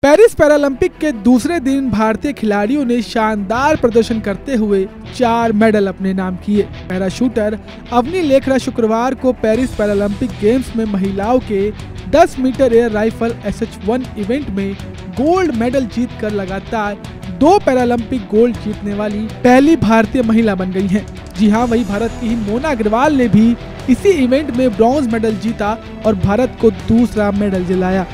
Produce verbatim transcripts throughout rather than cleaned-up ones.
Paris Paralympic के दूसरे दिन भारतीय खिलाड़ियों ने शानदार प्रदर्शन करते हुए चार मेडल अपने नाम किए। पैराशूटर अवनी लेखरा शुक्रवार को पेरिस पैरालंपिक गेम्स में महिलाओं के दस metre air rifle S H one event में गोल्ड मेडल जीतकर लगातार दो पैरालंपिक गोल्ड जीतने वाली पहली भारतीय महिला बन गई हैं। जी हां, वही भारत की ही मोना अग्रवाल ने भी इसी इवेंट में ब्रॉन्ज मेडल जीता और भारत को दूसरा मेडल दिलाया।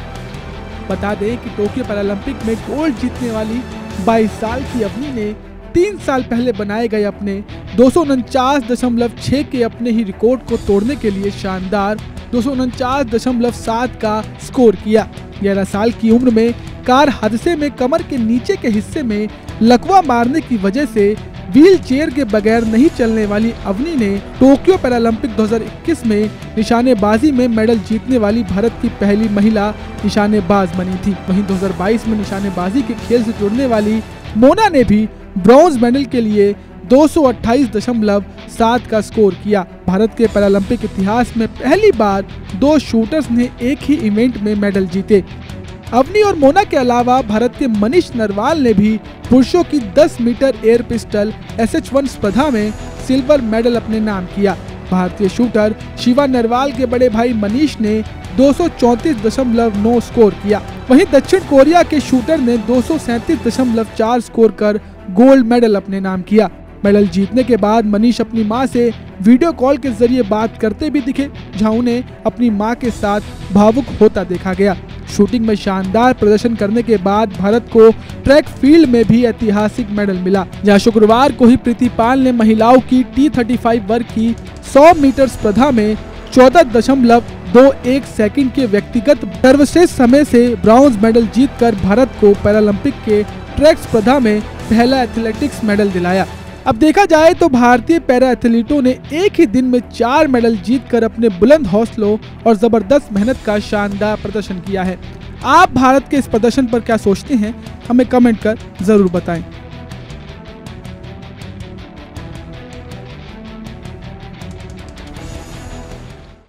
बता दें कि टोक्यो पैरालंपिक में गोल्ड जीतने वाली बाईस साल की अवनी ने तीन साल पहले बनाए गए अपने दो सौ उनचास दशमलव छह के अपने ही रिकॉर्ड को तोड़ने के लिए शानदार दो सौ उनचास दशमलव सात का स्कोर किया। ग्यारह साल की उम्र में कार हादसे में कमर के नीचे के हिस्से में लकवा मारने की वजह से व्हील चेयर के बगैर नहीं चलने वाली अवनी ने टोक्यो पैरालंपिक दो हज़ार इक्कीस में निशानेबाजी में मेडल जीतने वाली भारत की पहली महिला निशानेबाज बनी थी। वहीं दो हज़ार बाईस में निशानेबाजी के खेल से जुड़ने वाली मोना ने भी ब्रॉन्ज मेडल के लिए दो सौ अट्ठाईस दशमलव सात का स्कोर किया। भारत के पैरालंपिक इतिहास में पहली बार दो शूटर्स ने एक ही इवेंट में मेडल जीते। अवनी और मोना के अलावा भारत के मनीष नरवाल ने भी पुरुषों की दस metre air pistol S H one स्पर्धा में सिल्वर मेडल अपने नाम किया। भारतीय शूटर शिवा नरवाल के बड़े भाई मनीष ने दो सौ चौंतीस दशमलव नौ स्कोर किया। वहीं दक्षिण कोरिया के शूटर ने दो सौ सैंतीस दशमलव चार स्कोर कर गोल्ड मेडल अपने नाम किया। मेडल जीतने के बाद मनीष अपनी मां से वीडियो कॉल के जरिए बात करते भी दिखे, जहां उन्हें अपनी मां के साथ भावुक होता देखा गया। शूटिंग में शानदार प्रदर्शन करने के बाद भारत को ट्रैक फील्ड में भी ऐतिहासिक मेडल मिला, जहां शुक्रवार को ही प्रीति पाल ने महिलाओं की टी थर्टी फाइव वर्ग की सौ मीटर स्पर्धा में चौदह दशमलव दो एक सेकंड के व्यक्तिगत सर्वश्रेष्ठ समय से ब्रॉन्ज मेडल जीतकर भारत को पैरालंपिक के ट्रैक स्पर्धा में पहला एथलेटिक्स मेडल दिलाया। अब देखा जाए तो भारतीय पैरा एथलीटों ने एक ही दिन में चार मेडल जीतकर अपने बुलंद हौसलों और जबरदस्त मेहनत का शानदार प्रदर्शन किया है। आप भारत के इस प्रदर्शन पर क्या सोचते हैं, हमें कमेंट कर जरूर बताएं।